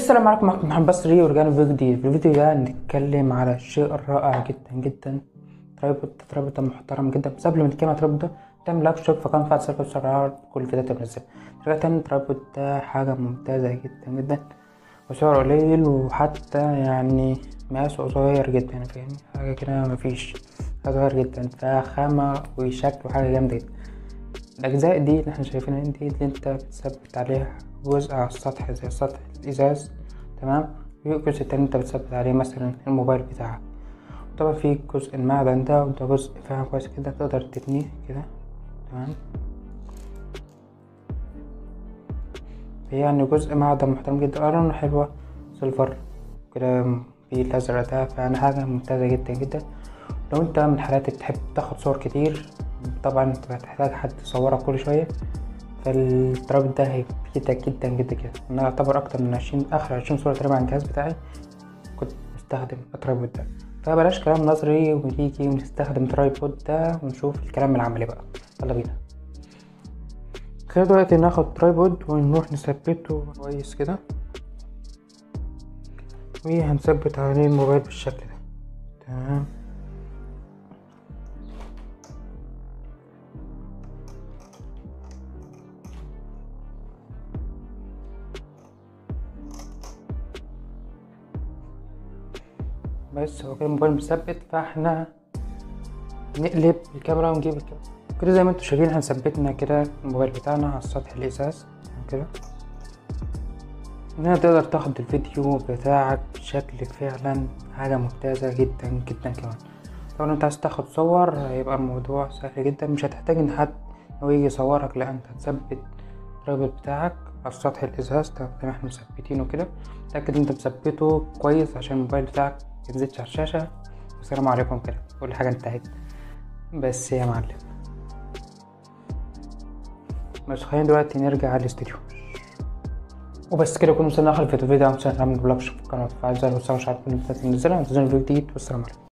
السلام عليكم ورحمة محمد بصري، ورجعنا فيديو جديد. في الفيديو ده هنتكلم على الشيء الرائع جدا جدا، ترابط ده محترم جدا. بس قبل ما نتكلم عن الترابط ده تعمل لايك واشتراك في قناة سلام بسرعة كل الفيديوهات اللي بنزلها. رجعت تاني، الترابط ده حاجة ممتازة جدا جدا وسعره قليل، وحتى يعني مقاسه صغير جدا، يعني فاهمني حاجة كده مفيش، حاجة صغير جدا، فخامة وشكل وحاجة جامدة جدا. الأجزاء دي اللي احنا شايفينها دي اللي انت بتثبت عليها جزء على السطح زي سطح الإزاز، تمام. في الجزء التاني انت بتثبت عليه مثلا الموبايل بتاعك. طبعا في جزء المعدن ده، وده جزء فعلا كويس كده تقدر تتنيه كده، تمام. يعني جزء معدن محترم جدا، ألوانه حلوة سيلفر كده في الأزرق ده، فيعني حاجة ممتازة جدا جدا. لو انت من الحالات اللي بتحب تاخد صور كتير، طبعا انت هتحتاج حد يصورك كل شوية، فالترابط ده هيفيدك جدا جدا كده. انا اعتبر اكتر من 20 صورة تقريبا على الجهاز بتاعي كنت بستخدم الترابط ده. فبلاش كلام نظري ونيجي ونستخدم الترايبود ده ونشوف الكلام العملي بقى. يلا بينا. خلينا دلوقتي ناخد ترايبود ونروح نثبته كويس كده، وهنثبت عليه الموبايل بالشكل ده، تمام. بس هو كده الموبايل مثبت، فاحنا نقلب الكاميرا ونجيب الكاميرا كده زي ما انتوا شايفين. هنثبتنا كده الموبايل بتاعنا على السطح الازاز كده، هنا تقدر تاخد الفيديو بتاعك بشكل فعلا حاجة ممتازة جدا جدا. كمان لو انت عايز تاخد صور هيبقى الموضوع سهل جدا، مش هتحتاج ان حد هو يجي يصورك، لا انت هتثبت الرابط بتاعك على سطح الازاز زي ما احنا مثبتينه كده. تأكد انت مثبته كويس عشان الموبايل بتاعك مينزلش على الشاشة. والسلام عليكم كده كل حاجة انتهت. بس يا معلم، بس خلينا دلوقتي نرجع على الاستوديو. وبس كده، كنا وصلنا اخر الفيديو. عشان نعمل بلاك في القناة، فعايز اوصل على كل الفيديوهات اللي ننزلها. انتظروا الفيديو جديد، والسلام عليكم.